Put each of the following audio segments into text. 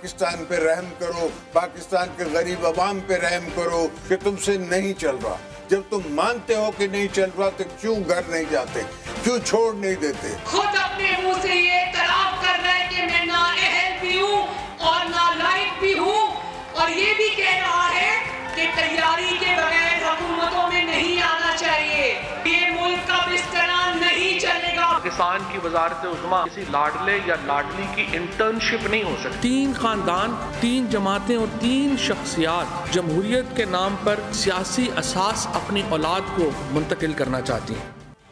पाकिस्तान पे रहम करो, पाकिस्तान के गरीब अवाम पे रहम करो कि तुमसे नहीं चल रहा। जब तुम मानते हो कि नहीं चल रहा तो क्यों घर नहीं जाते, क्यों छोड़ नहीं देते? खुद अपने मुंह से ये तराफ कर रहा है कि मैं ना अहल भी हूँ और ना लायक भी हूँ, और ये भी कह रहा है कि तैयारी के बगैर हुकूमतों में नहीं आना चाहिए। ये मुल्क अब इस तरह नहीं चलेगा। पाकिस्तान की वजारत उज़्मा किसी लाडले या लाडली की इंटर्नशिप नहीं हो सकती। 3 खानदान, 3 जमातें और 3 शख्सियात जमहूरियत के नाम पर सियासी असास अपनी औलाद को मुंतकिल करना चाहती हैं।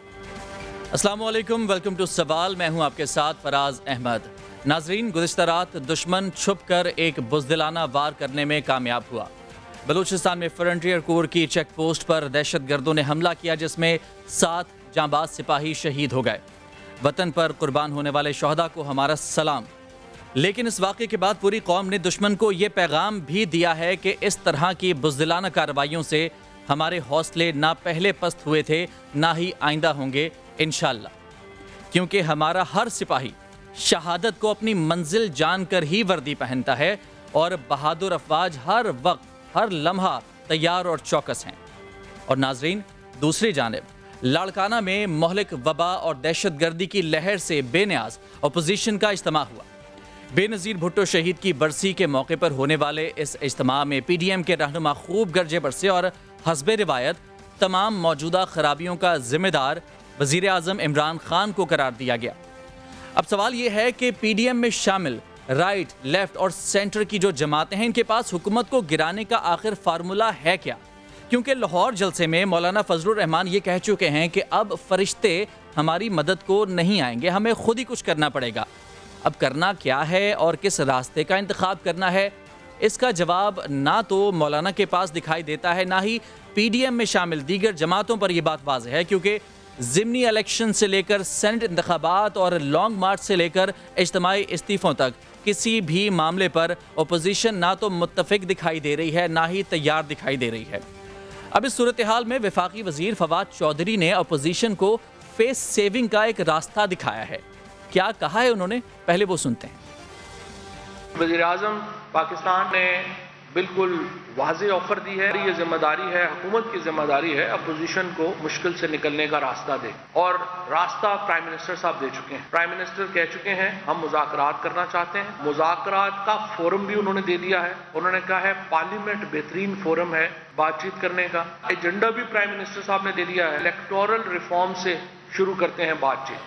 अस्सलाम वालेकुम, वेलकम टू सवाल। मैं हूं आपके साथ फराज अहमद। नाजरीन, गुज़िश्ता रात दुश्मन छुप कर एक बुज़दिलाना वार करने में कामयाब हुआ। बलूचिस्तान में फ्रंटियर कोर की चेक पोस्ट पर दहशतगर्दों ने हमला किया, जिसमें 7 जांबाज सिपाही शहीद हो गए। वतन पर कुर्बान होने वाले शोहदा को हमारा सलाम। लेकिन इस वाक़े के बाद पूरी कौम ने दुश्मन को ये पैगाम भी दिया है कि इस तरह की बुज़दिलाना कार्रवाइयों से हमारे हौसले ना पहले पस्त हुए थे, ना ही आइंदा होंगे इंशाअल्लाह। क्योंकि हमारा हर सिपाही शहादत को अपनी मंजिल जानकर ही वर्दी पहनता है और बहादुर अफवाज हर वक्त हर लम्हा तैयार और चौकस हैं। और नाजरीन, दूसरी जानिब लाड़काना में मोहलिक वबा और दहशतगर्दी की लहर से बेनियाज अपोजिशन का इज्तिमा हुआ। बेनज़ीर भुट्टो शहीद की बरसी के मौके पर होने वाले इस इज्तिमा में PDM के रहनुमा खूब गरजे बरसे और हस्बे रिवायत तमाम मौजूदा खराबियों का जिम्मेदार वज़ीर आज़म इमरान खान को करार दिया गया। अब सवाल यह है कि PDM में शामिल राइट, लेफ्ट और सेंटर की जो जमातें हैं, इनके पास हुकूमत को गिराने का आखिर फार्मूला है क्या? क्योंकि लाहौर जलसे में मौलाना फजलुर रहमान ये कह चुके हैं कि अब फरिश्ते हमारी मदद को नहीं आएंगे, हमें खुद ही कुछ करना पड़ेगा। अब करना क्या है और किस रास्ते का इंतखाब करना है, इसका जवाब ना तो मौलाना के पास दिखाई देता है, ना ही PDM में शामिल दीगर जमातों पर यह बात वाज़ेह है। क्योंकि ज़िमनी इलेक्शन से लेकर सेनेट इंतखाबात और लॉन्ग मार्च से लेकर इज्तिमाई इस्तीफ़ों तक किसी भी मामले पर अपोजिशन ना तो मुत्तफ़िक दिखाई दे रही है, ना ही तैयार दिखाई दे रही है। अब इस सूरत हाल में वफाकी वज़ीर फवाद चौधरी ने अपोजिशन को फेस सेविंग का एक रास्ता दिखाया है। क्या कहा है उन्होंने, पहले वो सुनते हैं। वज़ीर आज़म पाकिस्तान ने बिल्कुल वाज़ेह ऑफर दी है, ये जिम्मेदारी है, हुकूमत की जिम्मेदारी है अपोजिशन को मुश्किल से निकलने का रास्ता दे, और रास्ता प्राइम मिनिस्टर साहब दे चुके हैं। प्राइम मिनिस्टर कह चुके हैं हम मुज़ाकरात करना चाहते हैं। मुज़ाकरात का फोरम भी उन्होंने दे दिया है। उन्होंने कहा है पार्लियामेंट बेहतरीन फोरम है बातचीत करने का। एजेंडा भी प्राइम मिनिस्टर साहब ने दे दिया है, इलेक्टोरल रिफॉर्म से शुरू करते हैं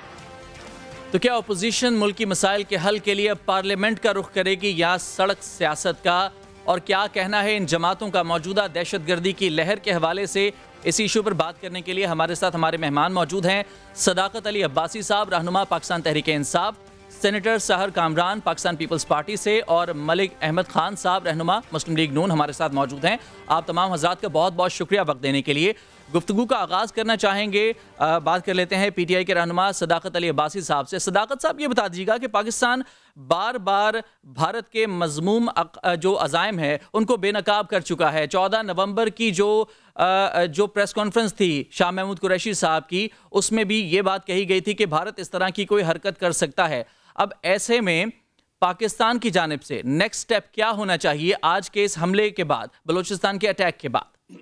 बातचीत। तो क्या अपोजिशन मुल्क की मसाइल के हल के लिए पार्लियामेंट का रुख करेगी या सड़क सियासत का? और क्या कहना है इन जमातों का मौजूदा दहशतगर्दी की लहर के हवाले से? इस इशू पर बात करने के लिए हमारे साथ हमारे मेहमान मौजूद हैं। सदाकत अली अब्बासी साहब, रहनुमा पाकिस्तान तहरीक इंसाफ, सेनेटर सहर कामरान पाकिस्तान पीपल्स पार्टी से, और मलिक अहमद खान साहब, रहनुमा मुस्लिम लीग नून, हमारे साथ मौजूद हैं। आप तमाम हज़रात का बहुत बहुत शुक्रिया वक्त देने के लिए। गुफ्तगू का आगाज़ करना चाहेंगे, बात कर लेते हैं PTI के रहनुमा सदाकत अली अब्बासी साहब से। सदाकत साहब, ये बता दीजिएगा कि पाकिस्तान बार बार भारत के मज़मूम जो अज़ाइम है उनको बेनकाब कर चुका है। 14 नवंबर की जो प्रेस कॉन्फ्रेंस थी शाह महमूद कुरैशी साहब की, उसमें भी ये बात कही गई थी कि भारत इस तरह की कोई हरकत कर सकता है। अब ऐसे में पाकिस्तान की जानिब से नेक्स्ट स्टेप क्या होना चाहिए आज के इस हमले के बाद, बलूचिस्तान के अटैक के बाद?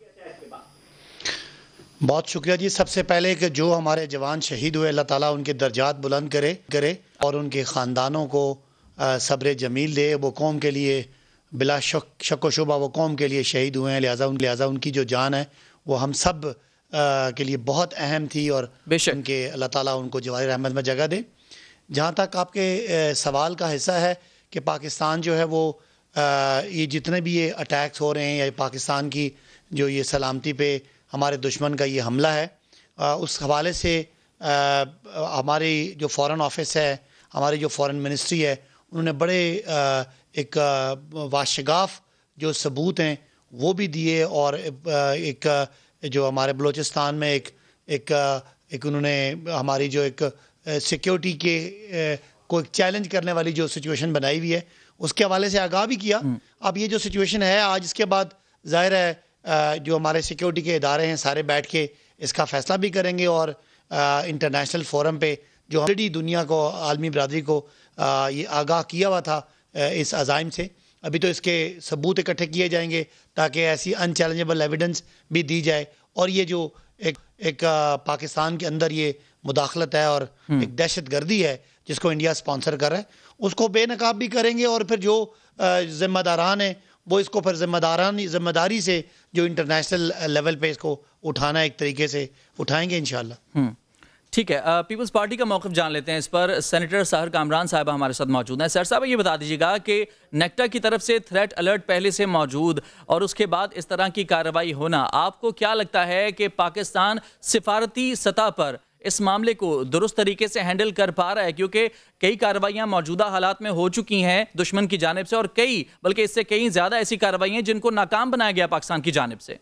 बहुत शुक्रिया जी। सबसे पहले कि जो हमारे जवान शहीद हुए, अल्लाह ताला उनके दर्जात बुलंद करे और उनके ख़ानदानों को सब्र जमील दे। वो कौम के लिए बिला शक व शुबा वो कौम के लिए शहीद हुए हैं, लिहाजा उनकी जो जान है वो हम सब के लिए बहुत अहम थी, और उनके अल्लाह ताला उनको जवाहिर रहमत में जगह दे। जहाँ तक आपके सवाल का हिस्सा है कि पाकिस्तान जो है वो ये जितने भी ये अटैक्स हो रहे हैं, या पाकिस्तान की जो ये सलामती पे हमारे दुश्मन का ये हमला है, उस हवाले से हमारी जो फ़ॉरेन ऑफिस है, हमारी जो फ़ॉरेन मिनिस्ट्री है, उन्होंने बड़े एक वाशगाफ जो सबूत हैं वो भी दिए, और एक जो हमारे बलूचिस्तान में एक उन्होंने हमारी जो एक सिक्योरिटी के को चैलेंज करने वाली जो सिचुएशन बनाई हुई है उसके हवाले से आगाह भी किया। अब ये जो सिचुएशन है आज, इसके बाद ज़ाहिर है जो हमारे सिक्योरिटी के इदारे हैं सारे बैठ के इसका फ़ैसला भी करेंगे, और इंटरनेशनल फोरम पे जो ऑलरेडी दुनिया को, आलमी बरादरी को ये आगाह किया हुआ था इस अज़ाइम से। अभी तो इसके सबूत इकट्ठे किए जाएंगे ताकि ऐसी अनचैलेंजेबल एविडेंस भी दी जाए, और ये जो एक पाकिस्तान के अंदर ये मुदाखलत है और एक दहशत गर्दी है जिसको इंडिया स्पॉन्सर कर रहा है, उसको बेनकाब भी करेंगे, और फिर जो जिम्मेदारान है वो इसको फिर जिम्मेदारी से जो इंटरनेशनल लेवल पे इसको उठाना एक तरीके से उठाएंगे इंशाल्लाह। ठीक है, पीपल्स पार्टी का मौक़िफ़ जान लेते हैं इस पर। सेनेटर सहर कामरान साहब हमारे साथ मौजूद हैं। सर साहब, ये बता दीजिएगा कि नेक्टा की तरफ से थ्रेट अलर्ट पहले से मौजूद और उसके बाद इस तरह की कार्रवाई होना, आपको क्या लगता है कि पाकिस्तान सिफारती सतह पर इस मामले को दुरुस्त तरीके से हैंडल कर पा रहा है? क्योंकि कई कार्रवाइयाँ मौजूदा हालात में हो चुकी हैं दुश्मन की जानिब से, और कई बल्कि इससे कई ज़्यादा ऐसी कार्रवाइयाँ जिनको नाकाम बनाया गया पाकिस्तान की जानिब से।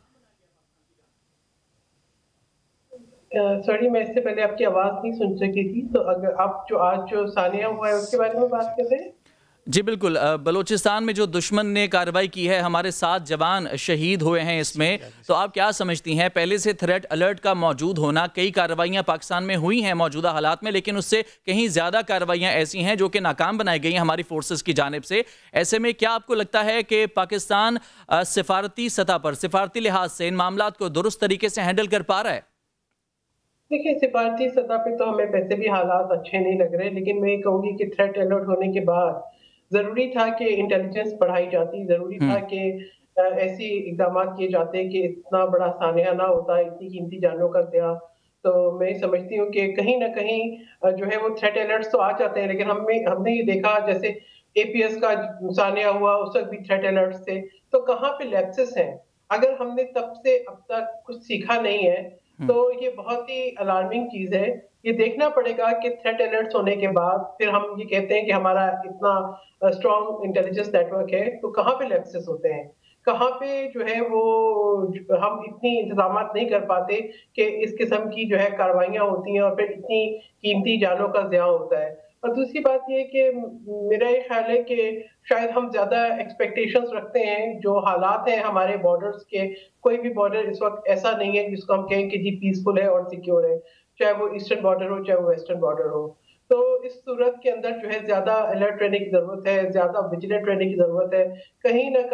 सॉरी, मैं इससे पहले आपकी आवाज़ नहीं सुन सकी थी, तो अगर आप जो आज जो सानिया हुआ है उसके बारे में बात कर रहे हैं। जी बिल्कुल, बलूचिस्तान में जो दुश्मन ने कार्रवाई की है, हमारे 7 जवान शहीद हुए हैं इसमें, तो आप क्या समझती हैं पहले से थ्रेट अलर्ट का मौजूद होना? कई कार्रवाइयाँ पाकिस्तान में हुई हैं मौजूदा हालात में, लेकिन उससे कहीं ज़्यादा कार्रवाइयाँ ऐसी हैं जो कि नाकाम बनाई गई हैं हमारी फोर्सेस की जानिब से। ऐसे में क्या आपको लगता है कि पाकिस्तान सिफारती सतह पर, सिफारती लिहाज से इन मामलात को दुरुस्त तरीके से हैंडल कर पा रहा है? देखिए, सिफारती सतह पे तो हमें वैसे भी हालात अच्छे नहीं लग रहे, लेकिन मैं कहूँगी कि थ्रेट अलर्ट होने के बाद ज़रूरी था कि इंटेलिजेंस बढ़ाई जाती, ज़रूरी था कि ऐसी इक़दाम किए जाते कि इतना बड़ा सानिया ना होता, इतनी कीमती जानों का ज़िया। तो मैं समझती हूँ कि कहीं ना कहीं जो है वो थ्रेट अलर्ट्स तो आ जाते हैं, लेकिन हमने ये देखा जैसे APS का सानिया हुआ, उस वक्त भी थ्रेट अलर्ट्स थे। तो कहाँ पे लैप्सेस हैं? अगर हमने तब से अब तक कुछ सीखा नहीं है तो ये बहुत ही अलार्मिंग चीज है। ये देखना पड़ेगा कि थ्रेट अलर्ट्स होने के बाद फिर हम ये कहते हैं कि हमारा इतना स्ट्रॉन्ग इंटेलिजेंस नेटवर्क है, तो कहाँ पे लैप्सेस होते हैं, कहाँ पे जो है वो हम इतनी इंतजाम नहीं कर पाते कि इस किस्म की जो है कार्रवाइयाँ होती हैं और फिर इतनी कीमती जानों का ज़िया होता है। और दूसरी बात ये कि मेरा ये ख्याल है कि शायद हम ज़्यादा एक्सपेक्टेशंस रखते हैं। जो हालात हैं हमारे बॉर्डर्स के, कोई भी बॉर्डर इस वक्त ऐसा नहीं है जिसको हम कहें कि जी पीसफुल है और सिक्योर है, चाहे वो ईस्टर्न बॉर्डर हो चाहे वो वेस्टर्न बॉर्डर हो। तो इस सूरत के अंदर जो है ज़्यादा अलर्ट रहने की ज़रूरत है, ज़्यादा विजिलेंट रहने की ज़रूरत है। कहीं ना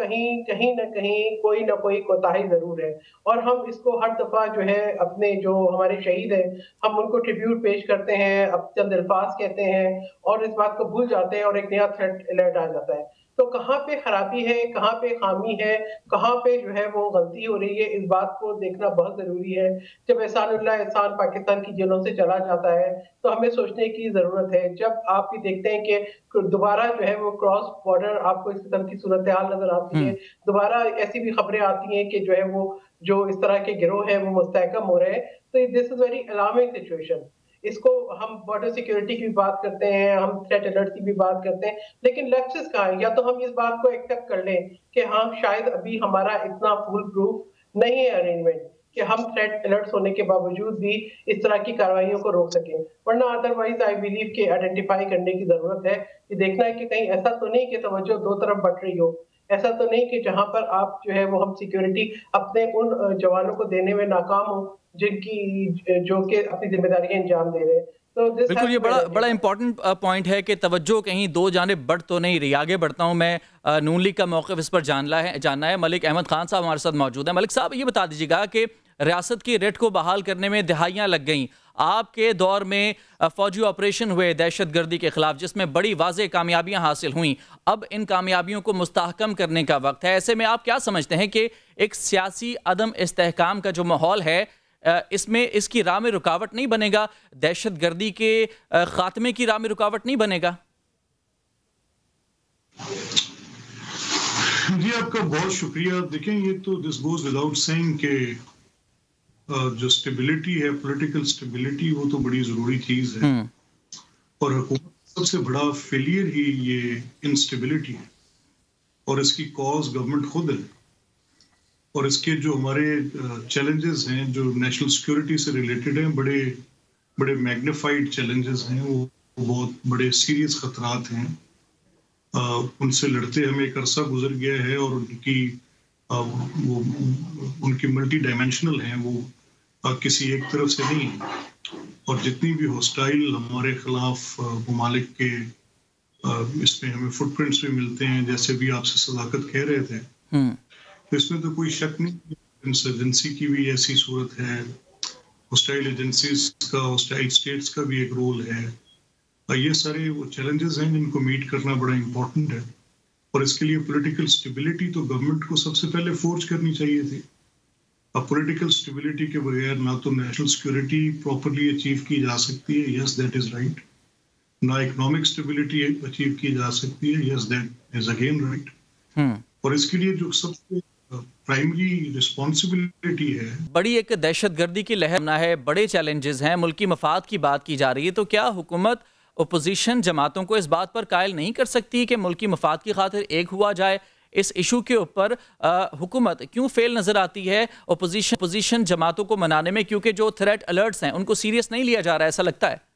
कहीं कोई ना कोई कोताही ज़रूर है, और हम इसको हर दफ़ा जो है अपने जो हमारे शहीद हैं हम उनको ट्रिब्यूट पेश करते हैं, अब चंद अल्फाज कहते हैं और इस बात को भूल जाते हैं और एक नया थ्रेट अलर्ट आ जाता है। तो कहाँ पे खराबी है, कहाँ पे खामी है, कहाँ पे जो है वो गलती हो रही है, इस बात को देखना बहुत जरूरी है। जब एहसान पाकिस्तान की जेलों से चला जाता है तो हमें सोचने की जरूरत है। जब आप ये देखते हैं कि दोबारा जो है वो क्रॉस बॉर्डर आपको इस किस्म की सूरत हाल नजर आती है, दोबारा ऐसी भी खबरें आती हैं कि जो है वो जो इस तरह के गिरोह है वो मुस्तहकम हो रहे हैं, तो this is very alarming situation. इसको हम बॉर्डर सिक्योरिटी की भी बात करते हैं, हम थ्रेट अलर्ट की भी बात करते हैं, लेकिन लैप्सेस कहाँ है? या तो हम इस बात को एक्सेप्ट कर लें कि हाँ शायद अभी हमारा इतना फुल प्रूफ नहीं है अरेंजमेंट कि हम थ्रेट अलर्ट्स होने के बावजूद भी इस तरह की कार्रवाइयों को रोक सकें, वरना अदरवाइज आई बिलीव कि आइडेंटिफाई करने की जरूरत है। ये देखना है कि कहीं ऐसा तो नहीं कि तवज्जो दो तरफ बट रही हो, ऐसा तो नहीं कि जहां पर आप जो है वो हम सिक्योरिटी अपने उन जवानों को देने में नाकाम हो जिनकी जो कि अपनी जिम्मेदारियां अंजाम दे रहे हैं। तो बिल्कुल, ये बड़ा इंपॉर्टेंट पॉइंट है कि तवज्जो कहीं दो जानिब बढ़ तो नहीं रही। आगे बढ़ता हूँ मैं, नून लीग का मौक़िफ़ इस पर जानना है। मलिक अहमद खान साहब हमारे साथ मौजूद हैं। मलिक साहब, ये बता दीजिएगा कि रियासत की रेट को बहाल करने में दिहाइयाँ लग गईं, आपके दौर में फौजी ऑपरेशन हुए दहशतगर्दी के खिलाफ जिसमें बड़ी वाज़ेह कामयाबियां हासिल हुईं, अब इन कामयाबियों को मुस्तहकम करने का वक्त है। ऐसे में आप क्या समझते हैं कि एक सियासी अदम इस्तेहकाम का जो माहौल है इसमें इसकी राह में रुकावट नहीं बनेगा, दहशतगर्दी के खात्मे की राह में रुकावट नहीं बनेगा? जी आपका बहुत शुक्रिया। देखें, ये तो दिस गोज विदाउट सेइंग के जो स्टेबिलिटी है, पॉलिटिकल स्टेबिलिटी, वो तो बड़ी जरूरी चीज है और हुकूमत सबसे बड़ा फेलियर ही ये इंस्टेबिलिटी है और इसकी कॉज गवर्नमेंट खुद है। और इसके जो हमारे चैलेंजेस हैं जो नेशनल सिक्योरिटी से रिलेटेड हैं, बड़े मैग्नीफाइड चैलेंजेस हैं, वो बहुत बड़े सीरियस खतरात हैं। उनसे लड़ते हमें एक अरसा गुजर गया है और उनकी मल्टी डायमेंशनल हैं, वो किसी एक तरफ से नहीं है। और जितनी भी हॉस्टाइल हमारे खिलाफ ममालिक के इसमें हमें फुटप्रिंट्स भी मिलते हैं, जैसे भी आपसे सदाकत कह रहे थे। तो इसमें तो कोई शक नहीं, इंसर्जेंसी की भी ऐसी सूरत है, हॉस्टाइल एजेंसीज का, हॉस्टाइल स्टेट्स का भी एक रोल है। ये सारे वो चैलेंजेस हैं जिनको मीट करना बड़ा इम्पोर्टेंट है, और इसके लिए पॉलिटिकल स्टेबिलिटी तो गवर्नमेंट को सबसे पहले फोर्ज करनी चाहिए थी। अब पॉलिटिकल स्टेबिलिटी के बगैर ना तो नेशनल सिक्योरिटी प्रॉपरली अचीव की जा सकती है, यस दैट इज राइट, ना इकोनॉमिक स्टेबिलिटी अचीव की जा सकती है, yes that is again right. और इसके लिए जो सबसे प्राइमरी रिस्पॉन्सिबिलिटी है, बड़ी एक दहशतगर्दी की लहर है, बड़े चैलेंजेस हैं, मुल्की मफाद की बात की जा रही है, तो क्या हुकूमत ओपोजिशन जमातों को इस बात पर कायल नहीं कर सकती कि मुल्की मफाद की खातिर एक हुआ जाए? इस इशू के ऊपर हुकूमत क्यों फेल नजर आती है ओपोजिशन जमातों को मनाने में? क्योंकि जो थ्रेट अलर्ट्स हैं उनको सीरियस नहीं लिया जा रहा है, ऐसा लगता है।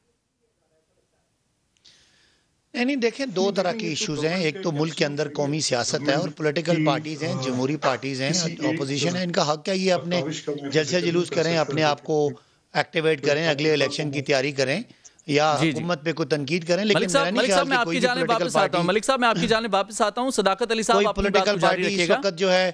नहीं, देखें, दो तरह के इश्यूज हैं। एक तो मुल्क के अंदर कौमी सियासत है और पॉलिटिकल पार्टीज हैं, जमहूरी पार्टीज हैं, ऑपोजिशन है, इनका हक है ये अपने जलसे जुलूस करें, अपने आप को एक्टिवेट करें, अगले इलेक्शन की तैयारी करें या हुकूमत पे कोई तनकीद करें। लेकिन मलिक साहब मैं आपकी जानिब वापस आता हूं। मलिक साहब मैं आपकी जानिब वापस आता हूं। सदाकत अली साहब, अपनी बात को जारी रखिएगा। इस वक्त जो है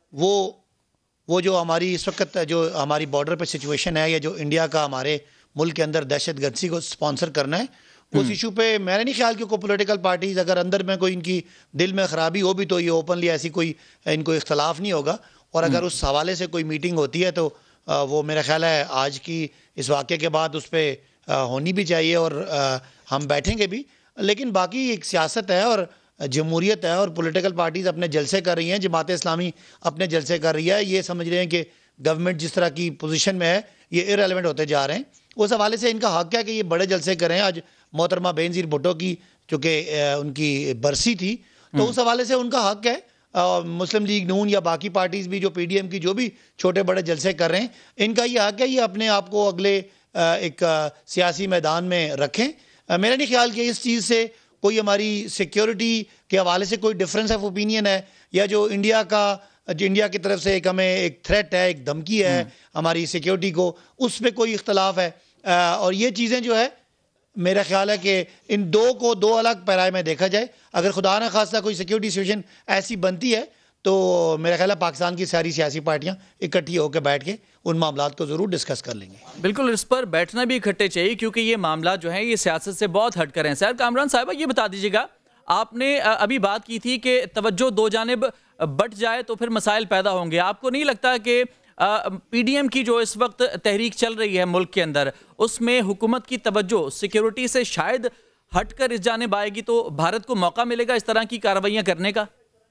वो जो हमारी इस वक्त जो हमारी बॉर्डर पे सिचुएशन है, या जो इंडिया का हमारे मुल्क के अंदर दहशतगर्दी को स्पॉन्सर करना है, उस इशू पे मेरा नहीं ख्याल कि कोई पॉलिटिकल पार्टीज अगर अंदर में कोई इनकी दिल में खराबी हो भी तो ये ओपनली ऐसी कोई इनको इख्तलाफ नहीं होगा। और अगर उस हवाले से कोई मीटिंग होती है तो वो मेरा ख्याल है आज की इस वाक़े के बाद उस पर होनी भी चाहिए और हम बैठेंगे भी। लेकिन बाकी एक सियासत है और जमहूरियत है और पॉलिटिकल पार्टीज अपने जलसे कर रही हैं, जमात इस्लामी अपने जलसे कर रही है, ये समझ रहे हैं कि गवर्नमेंट जिस तरह की पोजीशन में है ये इररिलेवेंट होते जा रहे हैं। उस हवाले से इनका हक है कि ये बड़े जलसे करें। आज मोहतरमा बेनज़ीर भुट्टो की चूँकि उनकी बरसी थी, तो उस हवाले से उनका हक है। मुस्लिम लीग नून या बाकी पार्टीज़ भी जो PDM की जो भी छोटे बड़े जलसे कर रहे हैं, इनका ये हक है ये अपने आप को अगले एक सियासी मैदान में रखें। मेरा नहीं ख्याल कि इस चीज़ से कोई हमारी सिक्योरिटी के हवाले से कोई डिफरेंस ऑफ ओपिनियन है, या जो इंडिया की तरफ एक हमें एक थ्रेट है, एक धमकी है हमारी सिक्योरिटी को, उस पर कोई इख्तलाफ है। और ये चीज़ें जो है मेरा ख्याल है कि इन दो को अलग पैराए में देखा जाए। अगर खुदा न खास्ता कोई सिक्योरिटी सिचुएशन ऐसी बनती है तो मेरा ख्याल है पाकिस्तान की सारी सियासी पार्टियां इकट्ठी होकर बैठ के उन मामलात को ज़रूर डिस्कस कर लेंगे। बिल्कुल, इस पर बैठना भी इकट्ठे चाहिए क्योंकि ये मामला जो है ये सियासत से बहुत हट कर हैं। सर कामरान साहिबा, ये बता दीजिएगा, आपने अभी बात की थी कि तवज्जो दो जानिब बट जाए तो फिर मसाइल पैदा होंगे। आपको नहीं लगता कि PDM की जो इस वक्त तहरीक चल रही है मुल्क के अंदर, उसमें हुकूमत की तवज्जो सिक्योरिटी से शायद हट कर इस जानिब आएगी तो भारत को मौका मिलेगा इस तरह की कार्रवाइयाँ करने का?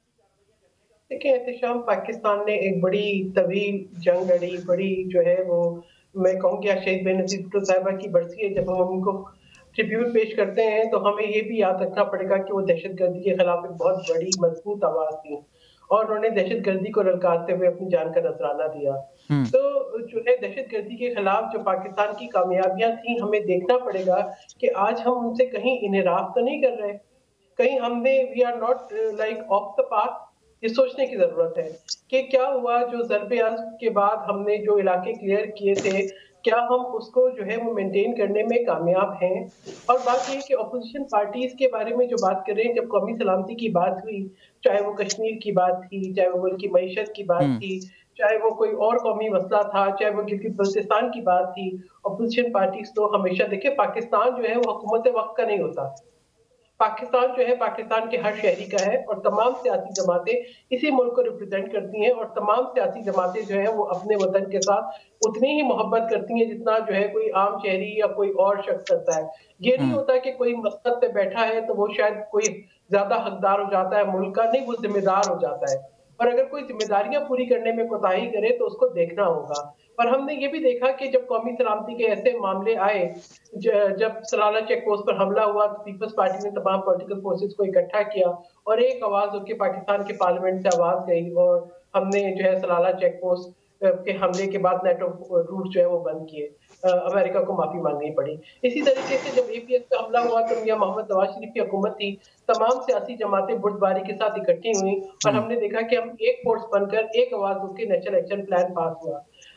देखिए एहतशाम, पाकिस्तान ने एक बड़ी तवील जंग लड़ी, बड़ी जो है वो मैं कहूँगी शहीद बेनज़ीर भुट्टो साहिबा की बरसी है। जब हम उनको ट्रिब्यूट पेश करते हैं तो हमें ये भी याद रखना पड़ेगा कि वो दहशतगर्दी के खिलाफ एक बहुत बड़ी मजबूत आवाज़ थी और उन्होंने दहशतगर्दी को ललकारते हुए अपनी जान का नजराना दिया। तो जो है दहशतगर्दी के खिलाफ जो पाकिस्तान की कामयाबियां थी, हमें देखना पड़ेगा कि आज हम उनसे कहीं इनहराफ तो नहीं कर रहे, कहीं हमने we are not like of the path. ये सोचने की जरूरत है कि क्या हुआ जो ज़रबे अज़्म के बाद हमने जो इलाके क्लियर किए थे, क्या हम उसको जो है वो मेंटेन करने में कामयाब हैं। और बात ये कि अपोजिशन पार्टीज के बारे में जो बात कर रहे हैं, जब कौमी सलामती की बात हुई, चाहे वो कश्मीर की बात थी, चाहे वो मुल्क की मईशत की बात थी, चाहे वो कोई और कौमी मसला था, चाहे वो गिलगित बल्तिस्तान की बात थी, अपोजिशन पार्टीज तो हमेशा देखिए पाकिस्तान जो है वो हुकूमत वक्त का नहीं होता। पाकिस्तान जो है पाकिस्तान के हर शहरी का है और तमाम सियासी जमातें इसी मुल्क को रिप्रेजेंट करती हैं और तमाम सियासी जमातें जो है वो अपने वतन के साथ उतनी ही मोहब्बत करती हैं जितना जो है कोई आम शहरी या कोई और शख्स करता है। ये नहीं होता कि कोई मसनद पे बैठा है तो वो शायद कोई ज्यादा हकदार हो जाता है मुल्क का, नहीं, वो जिम्मेदार हो जाता है। और अगर कोई जिम्मेदारियां पूरी करने में कोताही करे तो उसको देखना होगा। और हमने ये भी देखा कि जब कौमी सलामती के ऐसे मामले आए, जब सलाला चेक पोस्ट पर हमला हुआ तो पीपल्स पार्टी ने तमाम पॉलिटिकल फोर्सेस को इकट्ठा किया और एक आवाज होकर पाकिस्तान के पार्लियामेंट से आवाज गई और हमने जो है सलाला चेक पोस्ट के हमले के बाद नेटो रूट जो है वो बंद किए, अमेरिका को माफी मांगनी पड़ी। इसी तरीके से जब APS पे हमला हुआ तो मियां मोहम्मद नवाज शरीफ की हुकूमत थी, तमाम सियासी जमातें बुर्दबारी के साथ इकट्ठी हुई और हमने देखा कि हम एक फोर्स बनकर एक आवाज होकर नेशनल एक्शन प्लान पास हुआ।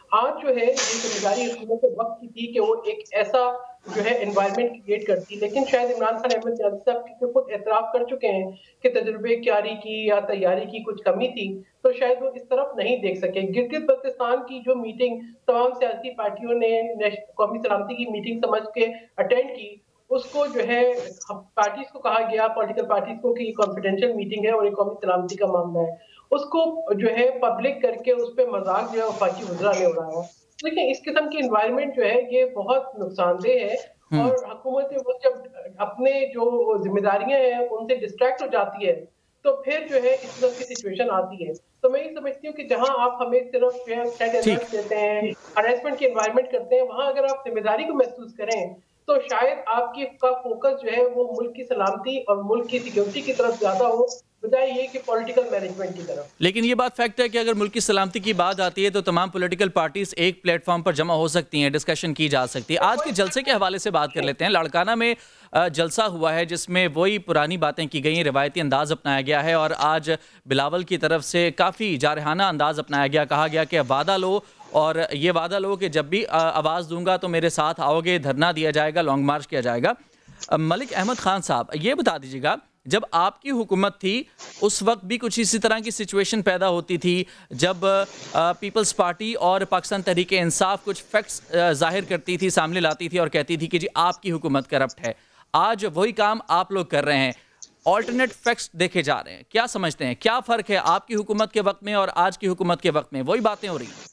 आज जो है ये जिम्मेदारी हुकूमत के वक्त की थी कि वो एक ऐसा जो है एनवायरनमेंट क्रिएट करती, लेकिन शायद इमरान खान अहमद जावेद साहब खुद एतराफ़ कर चुके हैं कि तजुर्बे क्यारी की या तैयारी की कुछ कमी थी, तो शायद वो इस तरफ नहीं देख सके। गिलगित बल्तिस्तान की जो मीटिंग तमाम सियासी पार्टियों ने कौमी सलामती की मीटिंग समझ के अटेंड की, उसको जो है पार्टीज को कहा गया, पॉलिटिकल पार्टीज को, कि कॉन्फिडेंशियल मीटिंग है और ये कौमी सलामती का मामला है, उसको जो है पब्लिक करके उस पर मजाक जो है वफाकी वज़रा ने उड़ाया। देखिए इस किस्म की एनवायरनमेंट जो है ये बहुत नुकसानदेह है और हुकूमत वो जब अपने जो जिम्मेदारियां हैं उनसे डिस्ट्रैक्ट हो जाती है तो फिर जो है इस तरह की सिचुएशन आती है। तो मैं ये समझती हूँ कि जहाँ आप हमें सिर्फ जो है थ्रेट अलर्ट देते हैं, हरेसमेंट की एनवायरनमेंट करते हैं, वहाँ अगर आप जिम्मेदारी को महसूस करें तो शायद आपकी का फोकस जो है वो मुल्क की सलामती और मुल्क की सिक्योरिटी की तरफ ज्यादा हो, बजाय ये कि पॉलिटिकल मैनेजमेंट की तरफ। लेकिन ये बात फैक्ट है कि अगर मुल्क की सलामती की बात आती है तो तमाम पॉलिटिकल पार्टीज एक प्लेटफॉर्म पर जमा हो सकती हैं, डिस्कशन की जा सकती है। आज के जलसे के हवाले से बात कर लेते हैं। लाड़काना में जलसा हुआ है जिसमें वही पुरानी बातें की गई, रिवायती अंदाज अपनाया गया है और आज बिलावल की तरफ से काफ़ी जारहाना अंदाज अपनाया गया। कहा गया कि वादा लो और ये वादा लो कि जब भी आवाज़ दूंगा तो मेरे साथ आओगे, धरना दिया जाएगा, लॉन्ग मार्च किया जाएगा। मलिक अहमद खान साहब, ये बता दीजिएगा, जब आपकी हुकूमत थी उस वक्त भी कुछ इसी तरह की सिचुएशन पैदा होती थी जब पीपल्स पार्टी और पाकिस्तान तहरीक इंसाफ कुछ फैक्ट्स जाहिर करती थी, सामने लाती थी और कहती थी कि जी आपकी हुकूमत करप्ट है। आज वही काम आप लोग कर रहे हैं, ऑल्टरनेट फैक्ट्स देखे जा रहे हैं। क्या समझते हैं, क्या फ़र्क है आपकी हुकूमत के वक्त में और आज की हुकूमत के वक्त में? वही बातें हो रही हैं?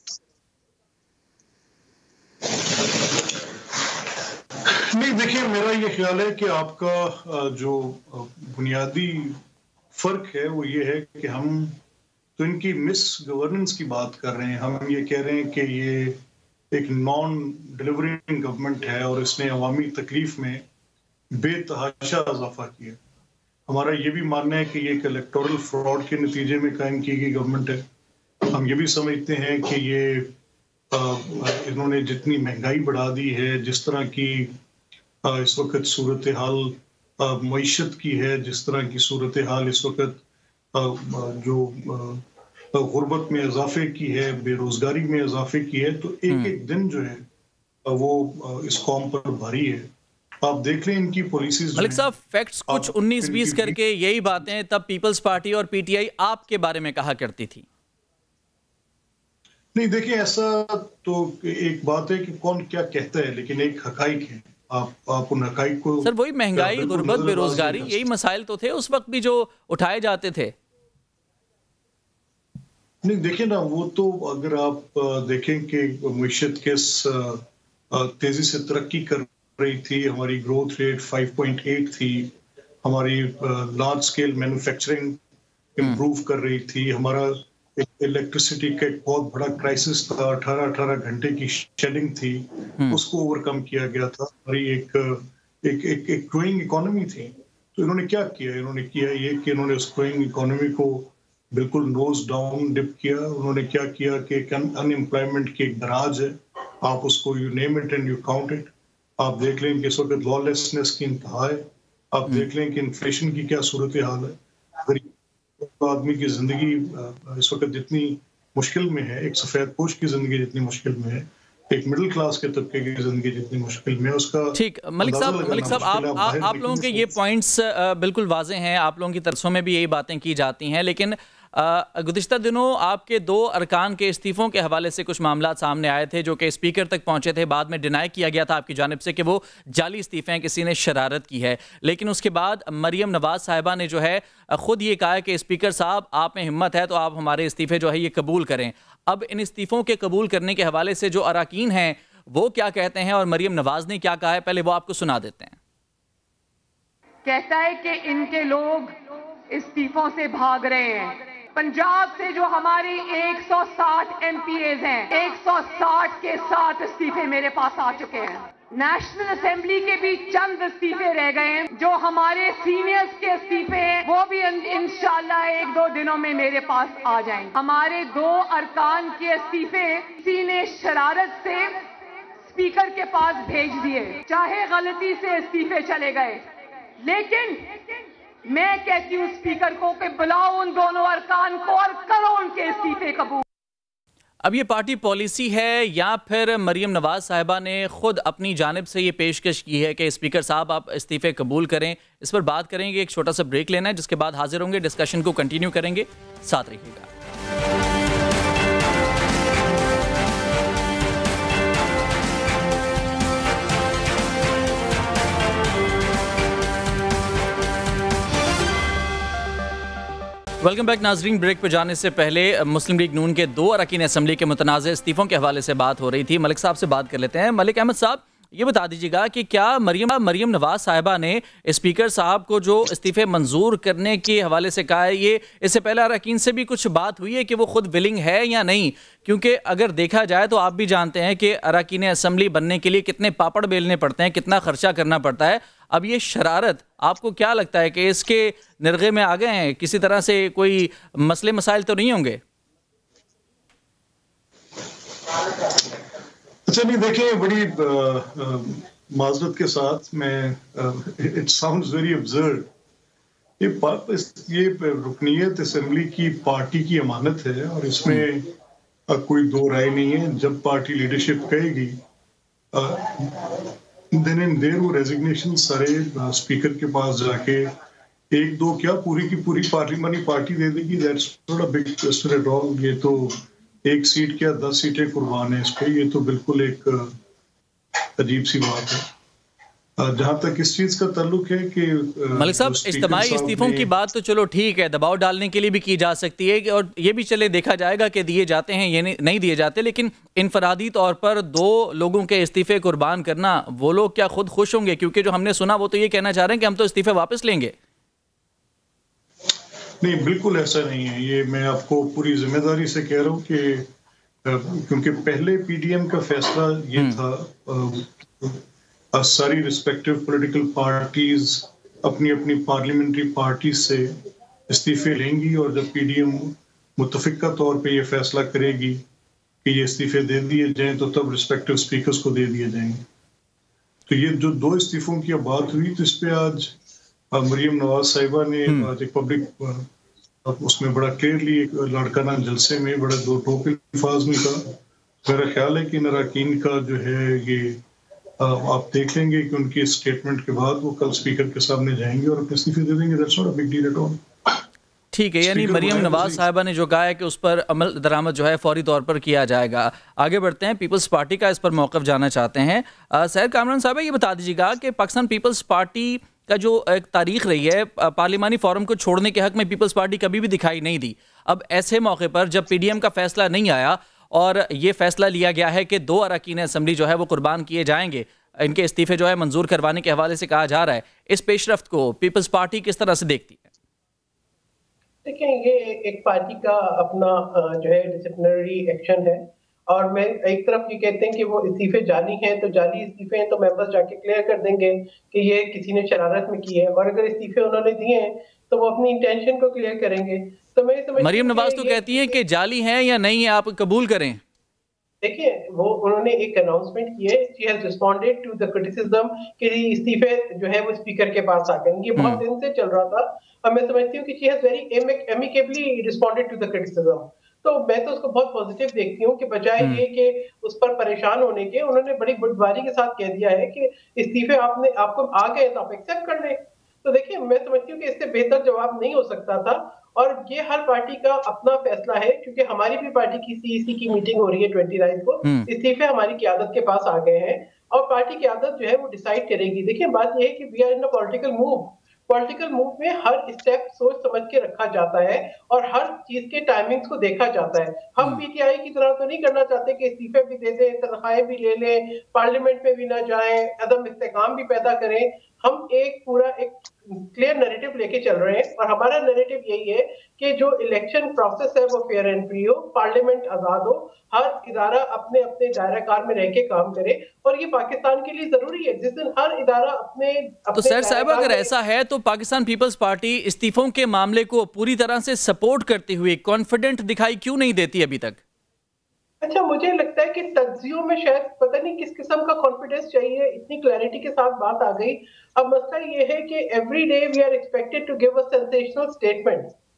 नहीं, देखिए मेरा ये ख्याल है कि आपका जो बुनियादी फर्क है वो ये है कि हम तो इनकी मिस गवर्नेंस की बात कर रहे हैं। हम ये कह रहे हैं कि ये एक नॉन डिलीवरिंग गवर्नमेंट है और इसने अवामी तकलीफ में बेतहाशा इजाफा किया। हमारा ये भी मानना है कि ये एक इलेक्टोरल फ्रॉड के नतीजे में कायम की गई गवर्नमेंट है। हम ये भी समझते हैं कि ये इन्होंने जितनी महंगाई बढ़ा दी है, जिस तरह की इस वक्त सूरत हाल मईशत की है, जिस तरह की सूरत हाल इस वक्त जो गुर्बत में इजाफे की है, बेरोजगारी में इजाफे की है, तो एक एक दिन जो है वो इस कौम पर भारी है। आप देख लें इनकी पॉलिसीज। मलिक साहब, फैक्ट्स कुछ 19-20 करके यही बातें तब पीपल्स पार्टी और पीटीआई आपके बारे में कहा करती थी। नहीं, देखिए ऐसा तो एक बात है कि कौन क्या कहता है, लेकिन एक हकाइक है। आप उन हकाइक को सर, वही महंगाई, गुर्बत, बेरोजगारी, यही मसाइल तो थे उस वक्त भी जो उठाए जाते थे। नहीं, देखिए ना, वो तो अगर आप देखें कि मईशत किस तेजी से तरक्की कर रही थी, हमारी ग्रोथ रेट 5.8 थी, हमारी लार्ज स्केल मैन्युफैक्चरिंग इम्प्रूव कर रही थी, हमारा इलेक्ट्रिसिटी का एक बहुत बड़ा क्राइसिस था, 18 घंटे की शेडिंग थी, उसको ओवरकम किया गया था, हमारी एक ग्रोइंग इकोनॉमी थी। तो इन्होंने क्या किया? इन्होंने किया ये कि इन्होंने उस ग्रोइंग इकोनॉमी को बिल्कुल नोज डाउन डिप किया। उन्होंने क्या किया कि अनएम्प्लॉयमेंट की एक दराज है, आप उसको you name it and you count it. आप देख लें कि इस वक्त लॉलेसनेस की इंतहा है, आप देख लें कि इन्फ्लेशन की क्या सूरत हाल है, गरीब आदमी की जिंदगी इस वक्त जितनी मुश्किल में है, एक सफेद पोश की जिंदगी जितनी मुश्किल में है, एक मिडिल क्लास के तबके की जिंदगी जितनी मुश्किल में है, उसका ठीक। मलिक साहब, आप लोगों के ये पॉइंट्स बिल्कुल वाजे हैं, आप लोगों की तरफों में भी यही बातें की जाती हैं, लेकिन गुज़िश्ता दिनों आपके 2 अरकान के इस्तीफ़ों के हवाले से कुछ मामला सामने आए थे जो कि स्पीकर तक पहुंचे थे। बाद में डिनाई किया गया था आपकी जानिब से कि वो जाली इस्तीफ़े हैं, किसी ने शरारत की है। लेकिन उसके बाद मरियम नवाज़ साहिबा ने जो है ख़ुद ये कहा कि स्पीकर साहब, आप में हिम्मत है तो आप हमारे इस्तीफ़े जो है ये कबूल करें। अब इन इस्तीफ़ों के कबूल करने के हवाले से जो अरकान हैं वो क्या कहते हैं और मरियम नवाज़ ने क्या कहा है, पहले वो आपको सुना देते हैं। कहता है कि इनके लोग इस्तीफों से भाग रहे हैं। पंजाब से जो हमारी 160 MPAs हैं, 160 के 7 इस्तीफे मेरे पास आ चुके हैं। नेशनल असेंबली के भी चंद इस्तीफे रह गए हैं। जो हमारे सीनियर्स के इस्तीफे हैं वो भी इंशाल्लाह 1-2 दिनों में मेरे पास आ जाएंगे। हमारे 2 अरकान के इस्तीफे किसी ने शरारत से स्पीकर के पास भेज दिए, चाहे गलती से इस्तीफे चले गए, लेकिन मैं कहती हूँ स्पीकर को कि बुलाओ उन दोनों अरकान को और करो उनके इस्तीफे कबूल। अब ये पार्टी पॉलिसी है या फिर मरियम नवाज साहिबा ने खुद अपनी जानिब से ये पेशकश की है कि स्पीकर साहब आप इस्तीफे कबूल करें? इस पर बात करेंगे, एक छोटा सा ब्रेक लेना है, जिसके बाद हाजिर होंगे, डिस्कशन को कंटिन्यू करेंगे, साथ रहिएगा। वेलकम बैक नाजरीन। ब्रेक पर जाने से पहले मुस्लिम लीग नून के 2 अरकान असम्बली के मुतनाज़ इस्तीफ़ों के हवाले से बात हो रही थी। मलिक साहब से बात कर लेते हैं। मलिक अहमद साहब, ये बता दीजिएगा कि क्या मरियम नवाज साहिबा ने स्पीकर साहब को जो इस्तीफ़े मंजूर करने के हवाले से कहा है, ये इससे पहले अरकान से भी कुछ बात हुई है कि वो खुद विलिंग है या नहीं? क्योंकि अगर देखा जाए तो आप भी जानते हैं कि अरकान असम्बली बनने के लिए कितने पापड़ बेलने पड़ते हैं, कितना खर्चा करना पड़ता है। अब ये शरारत, आपको क्या लगता है कि इसके निर्गे में आ गए हैं? किसी तरह से कोई मसले मसाइल तो नहीं होंगे? अच्छा, नहीं देखिए, बड़ी माजरत के साथ मैं, इट साउंड्स वेरी अब्सर्ड। ये रुकनीयत असम्बली की पार्टी की अमानत है और इसमें कोई दो राय नहीं है। जब पार्टी लीडरशिप कहेगी देन एंड देयर वो रेजिग्नेशन सारे स्पीकर के पास जाके 1-2 क्या पूरी की पूरी पार्लियामेंट्री पार्टी दे देगी। That's not a big question at all. ये तो 1 सीट क्या 10 सीटें कुर्बान है इस पे। ये तो बिल्कुल एक अजीब सी बात है। जहां तक इस चीज का ताल्लुक है कि मलिक साहब, इज्तिमाई इस्तीफों की बात तो चलो ठीक है, दबाव डालने के लिए भी की जा सकती है और ये भी चले देखा जाएगा कि दिए जाते हैं, ये नहीं दिए जाते, लेकिन इनफरादी तौर पर 2 लोगों के इस्तीफे कुर्बान करना, वो लोग क्या खुद खुश होंगे? क्योंकि जो हमने सुना वो तो ये कहना चाह रहे हैं कि हम तो इस्तीफे वापस लेंगे। नहीं, बिल्कुल ऐसा नहीं है। ये मैं आपको पूरी जिम्मेदारी से कह रहा हूँ कि क्योंकि पहले पीडीएम का फैसला ये था, सारी रिस्पेक्टिव पॉलिटिकल पार्टीज अपनी अपनी पार्लियामेंट्री पार्टी से इस्तीफे लेंगी और जब पीडीएम मुतफिका तौर पे ये फैसला करेगी कि ये इस्तीफे दे दिए जाएं तो तब रिस्पेक्टिव स्पीकर्स को दे दिए जाएंगे। तो ये जो 2 इस्तीफों की बात हुई, तो इस पे आज मरियम नवाज साहिबा ने आज एक पब्लिक उसमें बड़ा क्लियरली एक लड़काना जलसे में बड़ा 2 टोक अल्फाज में कहा। मेरा ख्याल है कि अरकान का जो है ये आप देख लेंगे कि उनकी स्टेटमेंट के बाद वो कल स्पीकर के सामने जाएंगे और अपने इस्तीफे दे देंगे। That's not a big deal at all. ठीक है, यानी मरियम नवाज साहिबा ने जो कहा है कि उस पर अमल दरामद जो है फौरी तौर पर किया जाएगा। आगे बढ़ते हैं, पीपल्स पार्टी का इस पर मौक़िफ़ जानना चाहते हैं। सैयद कामरान साहब, ये बता दीजिएगा कि पाकिस्तान पीपल्स पार्टी का जो एक तारीख रही है, पार्लिमानी फोरम को छोड़ने के हक में पीपल्स पार्टी कभी भी दिखाई नहीं दी। अब ऐसे मौके पर जब पीडीएम का फैसला नहीं आया और ये फैसला लिया गया है कि 2 अरकान असम्बली जो है वो कुर्बान किए जाएंगे, इनके इस्तीफे जो है मंजूर करवाने के हवाले से कहा जा रहा है, इस पेशरफ्त को पीपल्स पार्टी किस तरह से देखती है? देखिए, ये एक पार्टी का अपना जो है डिसिप्लिनरी एक्शन है और मैं एक तरफ ये कहते हैं कि वो इस्तीफे जाली हैं, तो जाली इस्तीफे हैं तो मेंबर्स जाके क्लियर कर देंगे कि ये किसी ने शरारत में की है, और अगर इस्तीफे उन्होंने दिए हैं तो वो अपनी इंटेंशन को क्लियर करेंगे। तो मैं समझती हूं मरियम नवाज तो कहती हैं कि जाली हैं या नहीं है, आप कबूल करें। देखिए, वो उन्होंने एक अनाउंसमेंट की है, she has responded to the criticism कि इस्तीफे जो है वो स्पीकर के पास आ गए। ये बहुत दिन से चल रहा था और मैं समझती हूँ कि she has very amicably responded to the criticism. तो मैं तो उसको बहुत पॉजिटिव देखती हूँ कि बजाय ये कि उस पर परेशान होने के, उन्होंने बड़ी बुर्दबारी के साथ कह दिया है कि इस्तीफे आपको आ गए तो आप एक्सेप्ट कर लें। तो देखिए, मैं समझती हूँ कि इससे बेहतर जवाब नहीं हो सकता था और ये हर पार्टी का अपना फैसला है, क्योंकि हमारी भी पार्टी की सीईसी की मीटिंग हो रही है 29 को। इस्तीफे हमारी क़यादत के पास आ गए हैं और पार्टी क़यादत जो है वो डिसाइड करेगी। देखिए, बात ये है कि we are in a political move. Political move में हर स्टेप सोच समझ के रखा जाता है और हर चीज के टाइमिंग्स को देखा जाता है। हम पीटीआई की तरह तो नहीं करना चाहते कि इस्तीफे भी दे दें, तनख्वाहें भी ले लें, पार्लियामेंट में भी ना जाएं, अदम इस्तेकाम भी पैदा करें। हम एक पूरा एक क्लियर नैरेटिव लेके चल रहे हैं और हमारा नैरेटिव यही है कि जो इलेक्शन प्रोसेस है वो फेयर एंड फ्री हो, पार्लियामेंट आजाद हो, हर इदारा अपने अपने दायरा कार में रह के काम करे और ये पाकिस्तान के लिए जरूरी है। जिस दिन हर इदारा अपने तो सर साहब, अगर ऐसा है तो पाकिस्तान पीपल्स पार्टी इस्तीफों के मामले को पूरी तरह से सपोर्ट करते हुए कॉन्फिडेंट दिखाई क्यों नहीं देती अभी तक? अच्छा, मुझे लगता है कि तज्जियों में शायद पता नहीं किस किस्म का कॉन्फिडेंस चाहिए, इतनी क्लैरिटी के साथ बात आ गई। अब मसला ये है कि every day we are expected to give a sensational statement.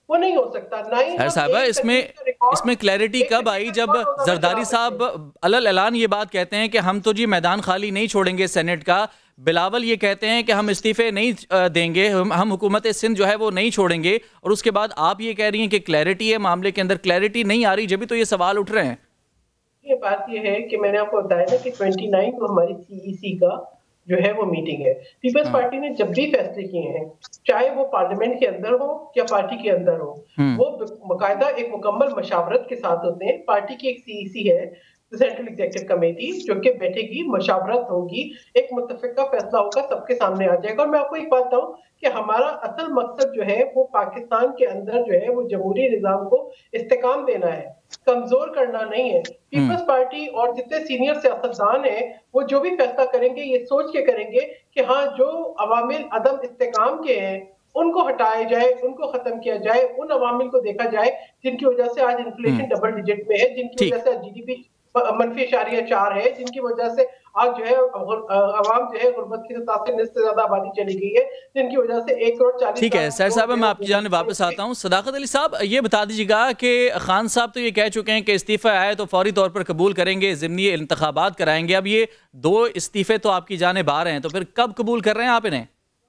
वो नहीं हो सकता। ना ही खैर साहब, इसमें क्लैरिटी कब आई जब जरदारी साहब अलल ऐलान ये बात कहते हैं कि हम तो जी मैदान खाली नहीं छोड़ेंगे सेनेट का, बिलावल ये कहते हैं कि हम इस्तीफे नहीं देंगे, हम हुकूमत सिंध जो है वो नहीं छोड़ेंगे, और उसके बाद आप ये कह रही हैं कि क्लैरिटी है मामले के अंदर, क्लैरिटी नहीं आ रही, जब भी तो ये सवाल उठ रहे हैं। ये बात ये है कि मैंने आपको बताया ना कि 29 को हमारी सीईसी का जो है वो मीटिंग है। पीपल्स पार्टी ने जब भी फैसले किए हैं, चाहे वो पार्लियामेंट के अंदर हो या पार्टी के अंदर हो, वो बाकायदा एक मुकम्मल मशावरत के साथ होते हैं। पार्टी की एक सीईसी है, सेंट्रल एग्जीक्यूटिव कमेटी, जो कि बैठेगी, मशावरत होगी, एक मुत्तफिका फैसला होगा, सबके सामने आ जाएगा। और मैं आपको एक बात बताऊं कि हमारा असल मकसद जो है वो पाकिस्तान के अंदर जो है वो जमहूरी निजाम को इस्तेकाम देना है, कमजोर करना नहीं है। पीपल्स पार्टी और जितने सीनियर सियासतदान हैं वो जो भी फैसला करेंगे ये सोच के करेंगे कि हाँ, जो अवामिल अदम इस्तेकाम के हैं उनको हटाया जाए, उनको खत्म किया जाए, उन अवामिल को देखा जाए जिनकी वजह से आज इन्फ्लेशन डबल डिजिट में है, जिनकी वजह से आज जीडीपी -4 है, जिनकी वजह से आज जो है अवाम जो है गुर्बत की सतह से निस्फ से ज्यादा आबादी चली गई है, जिनकी वजह से 1 करोड़ 40। ठीक है सैर साहब, मैं आपकी जाने वापस आता हूँ। सदाकत अली साहब, ये बता दीजिएगा कि खान साहब तो ये कह चुके हैं कि इस्तीफा आए तो फौरी तौर पर कबूल करेंगे, ज़िमनी इंतखाबात कराएंगे। अब ये 2 इस्तीफे तो आपकी जानिब आ रहे हैं, तो फिर कब कबूल कर रहे हैं आप इन्हें?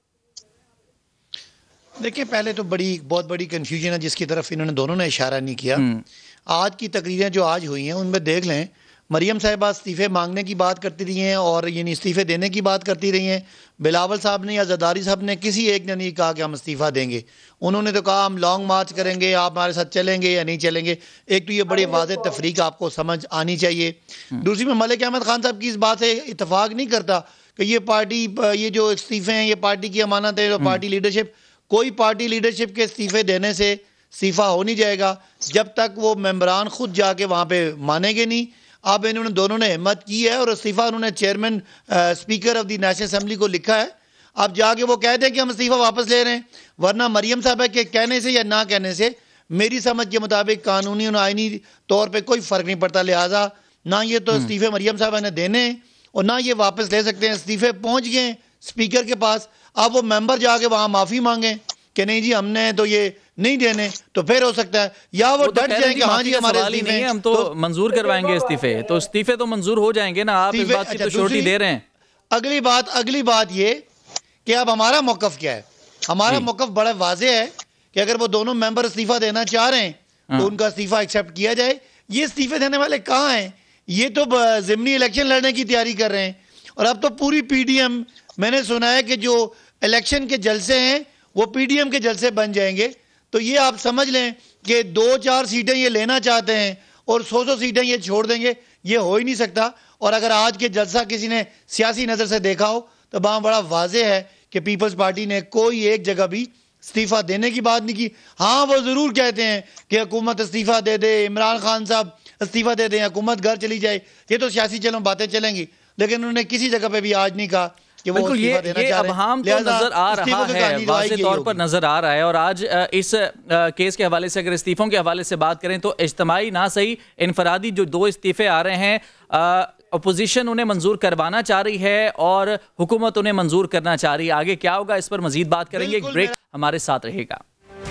देखिए, पहले तो बहुत बड़ी कंफ्यूजन है जिसकी तरफ इन्होंने दोनों ने इशारा नहीं किया। आज की तकरीरें जो आज हुई हैं उनमें देख लें, मरियम साहिबा इस्तीफे मांगने की बात करती रही हैं और यानी इस्तीफे देने की बात करती रही हैं। बिलावल साहब ने या जरदारी साहब ने किसी एक ने नहीं कहा कि हम इस्तीफा देंगे। उन्होंने तो कहा हम लॉन्ग मार्च करेंगे, आप हमारे साथ चलेंगे या नहीं चलेंगे। एक तो ये बड़ी वाज़ेह तफरीक आपको समझ आनी चाहिए। दूसरी में मलिक अहमद खान साहब की इस बात से इतफाक़ नहीं करता कि ये पार्टी, ये जो इस्तीफे हैं ये पार्टी की अमानत है, पार्टी लीडरशिप, कोई पार्टी लीडरशिप के इस्तीफे देने से इस्तीफा हो नहीं जाएगा जब तक वो मेंबरान खुद जाके वहाँ पे मानेंगे नहीं। अब इन्होंने दोनों ने हिम्मत की है और इस्तीफा उन्होंने chairman speaker of the national assembly को लिखा है। अब जाके वो कहते हैं कि हम इस्तीफा वापस ले रहे हैं, वरना मरियम साहब के कहने से या ना कहने से मेरी समझ के मुताबिक कानूनी और आइनी तौर पर कोई फ़र्क नहीं पड़ता। लिहाजा ना ये तो इस्तीफे मरियम साहब ने देने और ना ये वापस ले सकते हैं। इस्तीफे पहुँच गए स्पीकर के पास, अब वो मेंबर जाके वहाँ माफ़ी मांगे कि नहीं जी हमने तो ये नहीं देने, तो फिर हो सकता है या वो डट जाएंगे हाँ जी हमारे इस्तीफे नहीं, हम तो मंजूर करवाएंगे इस्तीफे, तो इस्तीफे तो मंजूर हो जाएंगे ना। आप इस बात की तो श्योरिटी दे रहे हैं। अगली बात ये कि अब हमारा मौकफ क्या है। हमारा मौकफ बड़ा वाज़ेह है कि अगर वो दोनों मेंबर इस्तीफा देना चाह रहे हैं तो उनका इस्तीफा एक्सेप्ट किया जाए। ये इस्तीफे देने वाले कहाँ हैं? ये तो ज़िमनी इलेक्शन लड़ने की तैयारी कर रहे हैं। और अब तो पूरी पीडीएम, मैंने सुना है कि जो इलेक्शन के जलसे हैं वो पीडीएम के जलसे बन जाएंगे। तो ये आप समझ लें कि 2-4 सीटें ये लेना चाहते हैं और 100 सीटें ये छोड़ देंगे, ये हो ही नहीं सकता। और अगर आज के जलसा किसी ने सियासी नज़र से देखा हो तो वहाँ बड़ा वाज़ेह है कि पीपल्स पार्टी ने कोई एक जगह भी इस्तीफा देने की बात नहीं की। हाँ, वो ज़रूर कहते हैं कि हुकूमत इस्तीफा दे दे, इमरान खान साहब इस्तीफा दे दें, हुकूमत घर चली जाए, ये तो सियासी चलो बातें चलेंगी, लेकिन उन्होंने किसी जगह पे भी आज नहीं कहा कि वो इस्तीफा देना चाह रहे हैं। अबहाम तो नजर आ रहा है, वाज़ेह तौर पर नजर आ रहा है। और आज इस केस के हवाले से अगर इस्तीफों के हवाले से बात करें तो इज्तिमाई ना सही इनफरादी जो 2 इस्तीफे आ रहे हैं, अपोजिशन उन्हें मंजूर करवाना चाह रही है और हुकूमत उन्हें मंजूर करना चाह रही है। आगे क्या होगा इस पर मजीद बात करेंगे, एक ब्रेक हमारे साथ रहेगा।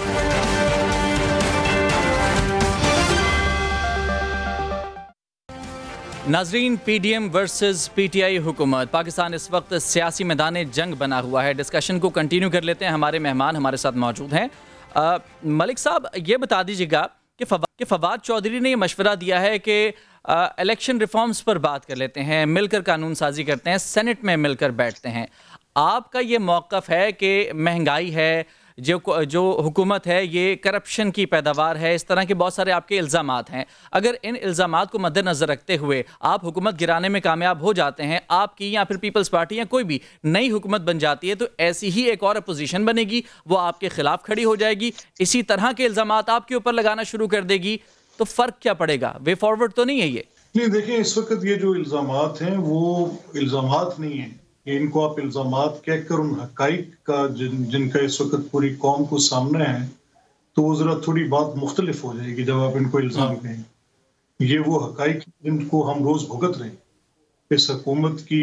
नाजरीन, पीडीएम वर्सेस पीटीआई हुकूमत, पाकिस्तान इस वक्त सियासी मैदान जंग बना हुआ है। डिस्कशन को कंटिन्यू कर लेते हैं। हमारे मेहमान हमारे साथ मौजूद हैं। मलिक साहब, ये बता दीजिएगा कि फवाद चौधरी ने ये मशवरा दिया है कि इलेक्शन रिफॉर्म्स पर बात कर लेते हैं, मिलकर कानून साजी करते हैं, सेनेट में मिलकर बैठते हैं। आपका ये मौक़िफ़ है कि महंगाई है, जो हुकूमत है ये करप्शन की पैदावार है, इस तरह के बहुत सारे आपके इल्ज़ामात हैं। अगर इन इल्ज़ामात को मद्देनज़र रखते हुए आप हुकूमत गिराने में कामयाब हो जाते हैं, आपकी या फिर पीपल्स पार्टी या कोई भी नई हुकूमत बन जाती है, तो ऐसी ही एक और अपोजिशन बनेगी, वो आपके खिलाफ खड़ी हो जाएगी, इसी तरह के इल्ज़ामात आपके ऊपर लगाना शुरू कर देगी। तो फ़र्क क्या पड़ेगा? वे फॉरवर्ड तो नहीं है ये? नहीं, देखिए, इस वक्त ये जो इल्ज़ामात हैं वो इल्ज़ामात नहीं है। इनको आप इल्ज़ामात कहकर उन हक़ाइक़ का जिनका इस वक्त पूरी कौम को सामने है, तो वो ज़रा थोड़ी बात मुख्तलिफ हो जाएगी जब आप इनको इल्ज़ाम कहें। ये वो हक़ाइक़ जिनको हम रोज़ भुगत रहे हैं। इस हुकूमत की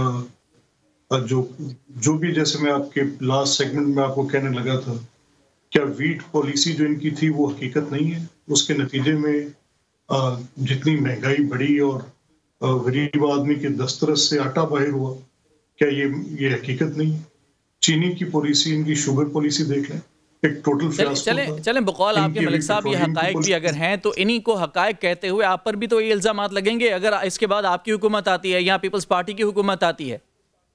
जो भी, जैसे मैं आपके लास्ट सेगमेंट में आपको कहने लगा था क्या वीट पॉलिसी जो इनकी थी वो हकीकत नहीं है? उसके नतीजे में जितनी महंगाई बढ़ी और गरीब आदमी के दस्तरस से आटा बाहर हुआ, क्या ये हकीकत नहीं? चीनी की पॉलिसी, इनकी शुगर पॉलिसी देख लें, एक टोटल चलें बकौल आपके मलिक साहब, ये हकायक भी अगर हैं तो इन्हीं को हकायक कहते हुए आप पर भी तो ये इल्जामात लगेंगे अगर इसके बाद आपकी हुकूमत आती है या पीपल्स पार्टी की हुकूमत आती है,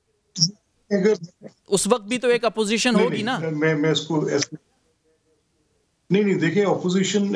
उस वक्त भी तो एक अपोजिशन होगी ना। मैं इसको नहीं देखिए, अपोजिशन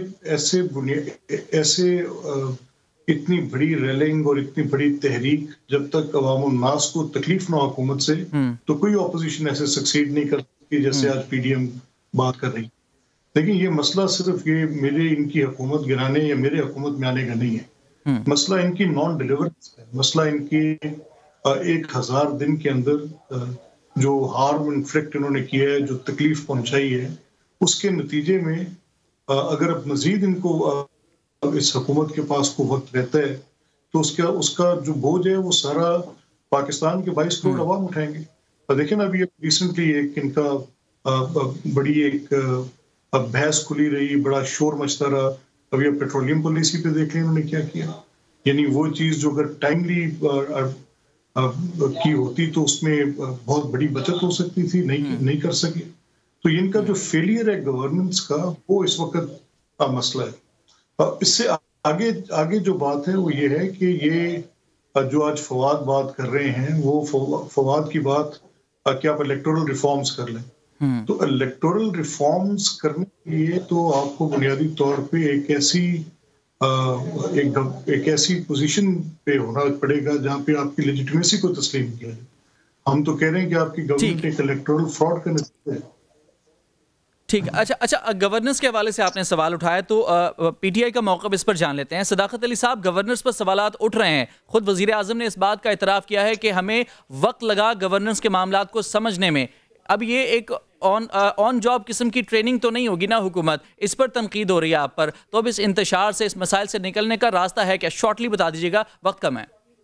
ऐसे इतनी बड़ी रेलिंग और इतनी बड़ी तहरीक जब तक अवाम नास को तकलीफ ना हुकूमत से, तो कोई अपोजिशन ऐसे सक्सीड नहीं कर सकती जैसे आज पीडीएम बात कर रही। लेकिन ये मसला सिर्फ ये इनकी हुकूमत गिराने या मेरे हुकूमत में आने का नहीं है, मसला इनकी नॉन डिलीवरेंस है। मसला इनकी 1000 दिन के अंदर जो हार्म इन्फ्लिक्ट इन्होंने किया है, जो तकलीफ पहुंचाई है, उसके नतीजे में अगर अब मजीद इनको इस हुकूमत के पास को वक्त रहता है तो उसका जो बोझ है वो सारा पाकिस्तान के 22 करोड़ अवाम उठाएंगे। और देखें ना, अभी रिसेंटली एक इनका बड़ी एक बहस खुली रही, बड़ा शोर मचता रहा। अभी अब पेट्रोलियम पॉलिसी पे देख लें इन्होंने क्या किया। यानी वो चीज़ जो अगर टाइमली की होती तो उसमें बहुत बड़ी बचत हो सकती थी, नहीं कर सके। तो इनका जो फेलियर है गवर्नेंस का, वो इस वक्त का मसला है। इससे आगे जो बात है वो ये है कि ये जो आज फवाद बात कर रहे हैं, वो फवाद की बात क्या आप इलेक्टोरल रिफॉर्म्स कर लें। तो इलेक्टोरल रिफॉर्म्स करने के लिए तो आपको बुनियादी तौर पे एक ऐसी पोजीशन पे होना पड़ेगा जहां पे आपकी लेजिटिमेसी को तस्लीम किया जाए। हम तो कह रहे हैं कि आपकी गवर्नमेंट एक इलेक्टोरल फ्रॉड का नतीजा है। ठीक, अच्छा गवर्नेंस के हवाले से आपने सवाल उठाया तो पीटीआई का मौक़िफ़ इस पर जान लेते हैं। सदाकत अली साहब, गवर्नेंस पर सवालात उठ रहे हैं, खुद वज़ीर आज़म ने इस बात का इतराफ़ किया है कि हमें वक्त लगा गवर्नेंस के मामलात को समझने में। अब ये एक ऑन जॉब किस्म की ट्रेनिंग तो नहीं होगी ना हुकूमत, इस पर तनकीद हो रही है आप पर, तो अब इस इंतशार से, इस मसाइल से निकलने का रास्ता है क्या? शॉर्टली बता दीजिएगा, वक्त कम है।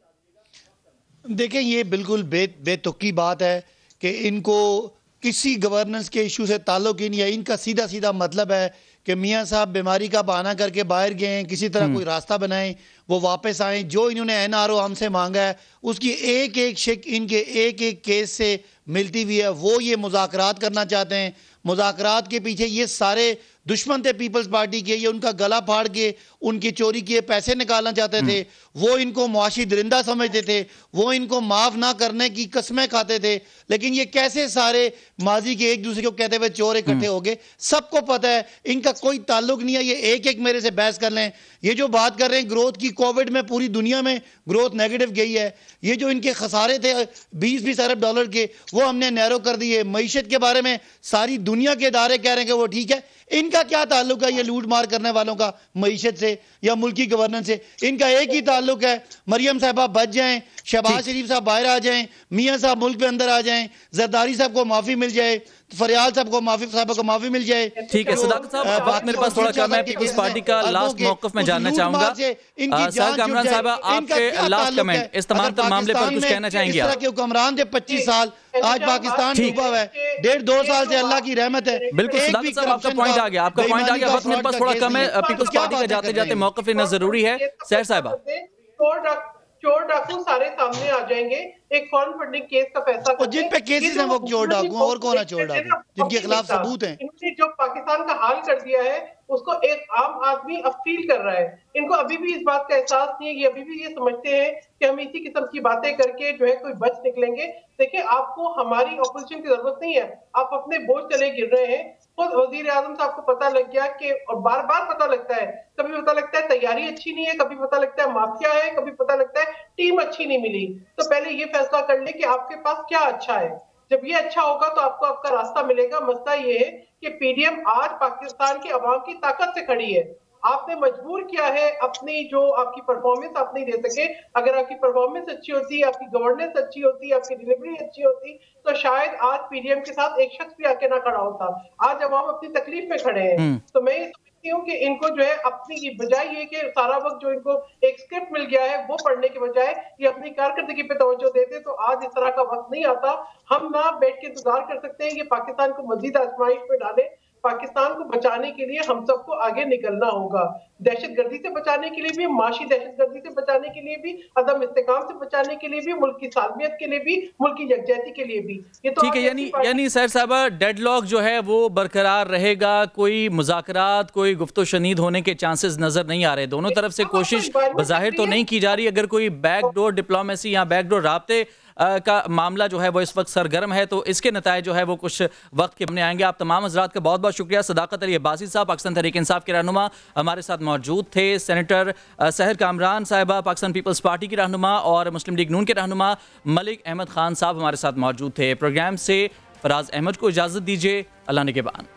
देखें, ये बिल्कुल बेतुकी बात है कि इनको किसी गवर्नेंस के इशू से ताल्लुक ही नहीं है। इनका सीधा सीधा मतलब है कि मियाँ साहब बीमारी का बहाना करके बाहर गए हैं, किसी तरह कोई रास्ता बनाएं, वो वापस आएँ। जो इन्होंने एनआरओ हमसे मांगा है उसकी एक एक शिक इनके एक एक केस से मिलती हुई है। वो ये मुज़ाकरात करना चाहते हैं। मुज़ाकरात के पीछे ये सारे दुश्मन थे पीपल्स पार्टी के, ये उनका गला फाड़ के उनकी चोरी किए पैसे निकालना चाहते थे। वो इनको मुआशी दरिंदा समझते थे, वो इनको माफ़ ना करने की कस्में खाते थे। लेकिन ये कैसे सारे माजी के एक दूसरे को कहते हुए चोर इकट्ठे हो गए, सबको पता है। इनका कोई ताल्लुक नहीं है। ये एक एक मेरे से बहस कर लें। ये जो बात कर रहे हैं ग्रोथ की, कोविड में पूरी दुनिया में ग्रोथ नेगेटिव गई है। ये जो इनके खसारे थे 20-20 अरब डॉलर के, वो हमने नैरो कर दिए। मईशत के बारे में सारी दुनिया के इदारे कह रहे हैं कि वो ठीक है। इनका क्या ताल्लुक है ये लूट मार करने वालों का मईशत से या मुल्की गवर्नेंस से? इनका एक ही ताल्लुक है, मरियम साहबा बच जाएं, शहबाज शरीफ साहब बाहर आ जाएं, मियाँ साहब मुल्क पे अंदर आ जाएं, जरदारी साहब को माफी मिल जाए, फरियाल साहब को माफी मिल जाए। ठीक है सदाकत साहब, बात मेरे पास थोड़ा कम है। पीपल्स पार्टी का लास्ट मौक़िफ़ मैं जानना चाहूंगा। सर कामरान साहब, आपके लास्ट कमेंट इस तमाम मामले पर कुछ कहना चाहेंगे? आप के हुक्मरान थे 25 साल, आज पाकिस्तान डूबा हुआ है। 1.5-2 साल से अल्लाह की रहमत है। बिल्कुल सदाकत साहब, आपका पॉइंट आ गया, आपका पॉइंट आ गया। वक्त मेरे पास थोड़ा कम है। पीपल्स पार्टी का जाते जाते मौक़िफ़ लेना जरूरी है। सहर साहिबा, चोर डाकू सारे सामने आ जाएंगे। एक फॉरेन फंडिंग केस का फैसला और जिन पे केसेस हैं वो चोर डाकू, और कौन है चोर डाकू जिनके खिलाफ सबूत हैं? इन्होंने जो पाकिस्तान का हाल कर दिया है उसको एक आम आदमी अब फील कर रहा है। इनको अभी भी इस बात का एहसास नहीं है। ये अभी भी ये समझते हैं कि हम इसी किस्म की बातें करके जो है कोई बच निकलेंगे। देखिए, आपको हमारी ऑपोजिशन की जरूरत नहीं है। आप अपने बोझ तले गिर रहे हैं। खुद वजीर आजम साहब को पता लग गया कि, और बार बार पता लगता है, कभी पता लगता है तैयारी अच्छी नहीं है, कभी पता लगता है माफिया है, कभी पता लगता है टीम अच्छी नहीं मिली। तो पहले ये फैसला कर ले कि आपके पास क्या अच्छा है। जब ये अच्छा होगा तो आपको आपका रास्ता मिलेगा। मसला ये है कि पीडीएम आज पाकिस्तान की आवाम की ताकत से खड़ी है। आपने मजबूर किया है अपनी जो आपकी परफॉर्मेंस आप नहीं दे सके। अगर आपकी परफॉर्मेंस अच्छी होती, आपकी गवर्नेंस अच्छी होती, आपकी डिलीवरी अच्छी होती, तो शायद आज पीडीएम के साथ एक शख्स भी आके ना खड़ा होता। आज अवाम अपनी तकलीफ में खड़े हैं। तो मैं ये समझती हूँ कि इनको जो है अपनी बजाय ये कि सारा वक्त जो इनको एक स्क्रिप्ट मिल गया है वो पढ़ने के बजाय ये अपनी कारकर्दगी पे तवज्जो देते तो आज इस तरह का वक्त नहीं आता। हम ना बैठ के इंतजार कर सकते हैं कि पाकिस्तान को मजीद आजमाइश में डाले। पाकिस्तान को बचाने के लिए हम सबको आगे निकलना होगा। दहशतगर्दी से बचाने के लिए भी, माशी दहशतगर्दी से बचाने के लिए भी, अदम इस्तेकाम से बचाने के लिए भी, मुल्क की सालमियत के लिए भी, मुल्क की यकजहती के लिए भी। ये तो ठीक है, यानी सर साहबा डेडलॉक जो है वो बरकरार रहेगा, कोई मुज़ाकरात, कोई गुफ्तो शनीद होने के चांसेस नजर नहीं आ रहे। दोनों तरफ से कोशिश बज़ाहिर तो नहीं की जा रही। अगर कोई बैकडोर डिप्लोमेसी या बैकडोर राब्ते का मामला जो है वो इस वक्त सरगर्म है, तो इसके नतायज जो है वो कुछ वक्त के अपने आएंगे। आप तमाम हज़रात का बहुत बहुत शुक्रिया। सदाकत अली अब्बासी साहब पाकिस्तान तहरीक इंसाफ के रहनुमा हमारे साथ मौजूद थे। सेनेटर सहर कामरान साहिबा पाकिस्तान पीपल्स पार्टी की रहनुमा और मुस्लिम लीग नून के रहनुमा मलिक अहमद खान साहब हमारे साथ मौजूद थे। प्रोग्राम से फराज अहमद को इजाज़त दीजिए। अल्लाह ने के बाद।